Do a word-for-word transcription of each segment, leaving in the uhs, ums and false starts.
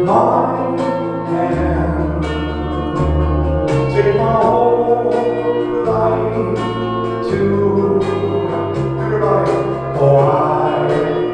my hand, take my whole life to everybody. Oh, I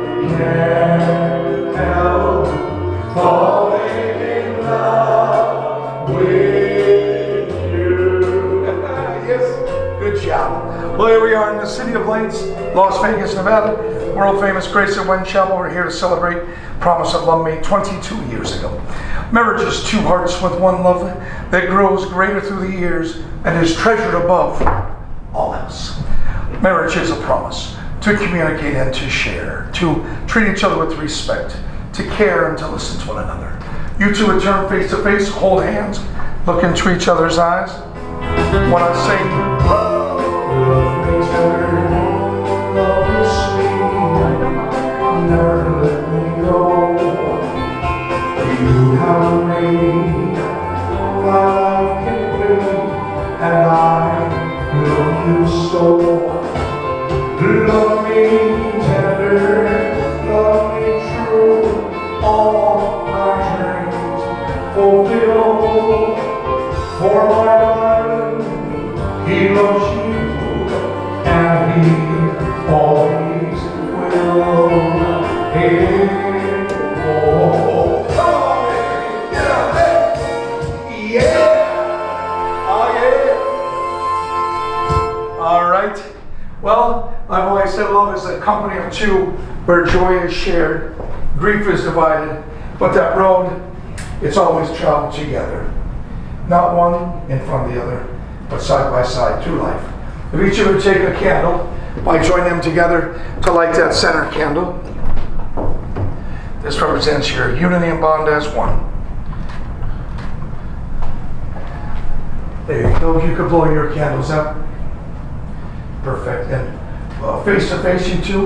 can't help falling in love with you. Yes, good job. Well, here we are in the City of Lights, Las Vegas, Nevada. World famous Graceland Chapel. We're here to celebrate Promise of Love made twenty-two years ago. Marriage is two hearts with one love that grows greater through the years and is treasured above all else. Marriage is a promise to communicate and to share, to treat each other with respect, to care and to listen to one another. You two would turn face to face, hold hands, look into each other's eyes. When I say, love me tender, love me sweet, never let me go. You have made my life complete, and I love you so. Love me tender, love me true, all my dreams fulfill. For my darling, he loves you, and he always will. Hey, oh, come on, baby, get up, hey, yeah, oh yeah. All right. Well, I've always said love is a company of two, where joy is shared, grief is divided, but that road, it's always traveled together. Not one in front of the other, but side by side through life. If each of you take a candle, I join them together to light that center candle. This represents your unity and bond as one. There you go. You could blow your candles out. Perfect. And uh, face to face, you two.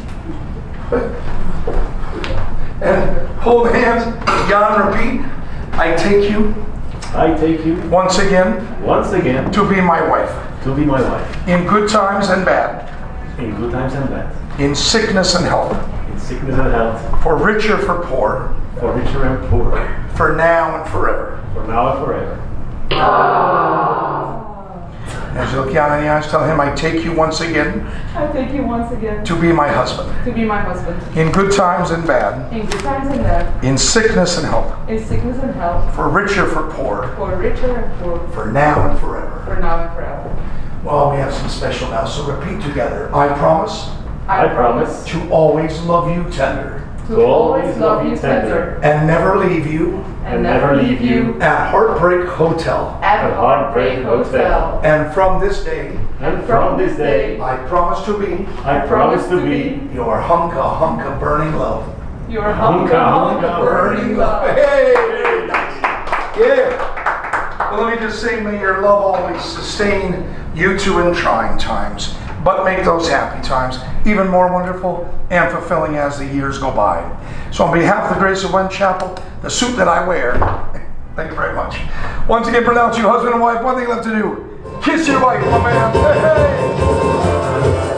And hold hands. Jan, repeat. I take you. I take you. Once again. Once again. To be my wife. To be my wife. In good times and bad. In good times and bad. In sickness and health. In sickness and health. For richer, for poor. For richer and poor. For now and forever. For now and forever. Ah. As you look Jan in the eyes, tell him, I take you once again. I take you once again. To be my husband. To be my husband. In good times and bad. In good times and bad. In sickness and health. In sickness and health. For richer, for poor. For richer and poor. For now and forever. For now and forever. Well, we have some special now, so repeat together. I promise. I promise. To always love you tender. To always love you tender. And never leave you. And never leave you. At Heartbreak Hotel. At Heartbreak Hotel. And from this day. And from this day. I promise to be. I promise to be. Your hunka hunka burning love. Your hunka hunka burning love. Hey! Very nice. Yeah. Well, let me just say, may your love always sustain you two in trying times, but make those happy times even more wonderful and fulfilling as the years go by. So on behalf of the Graceland Chapel, the suit that I wear, thank you very much. Once again, pronounce you husband and wife. One thing left to do, kiss your wife, my man. Hey, hey.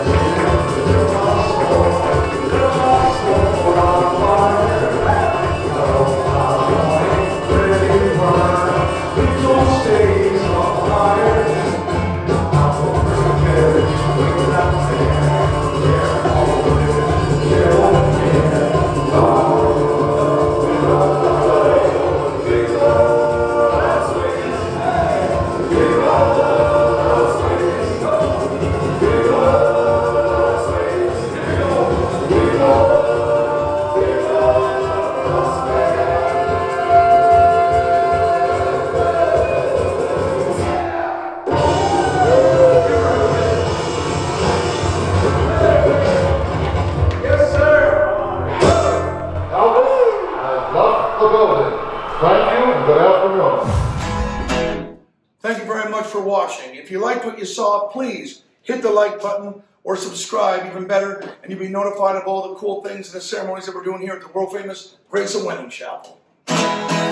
Thank you very much for watching. If you liked what you saw, please hit the like button or subscribe, even better, and you'll be notified of all the cool things and the ceremonies that we're doing here at the world famous Graceland Chapel.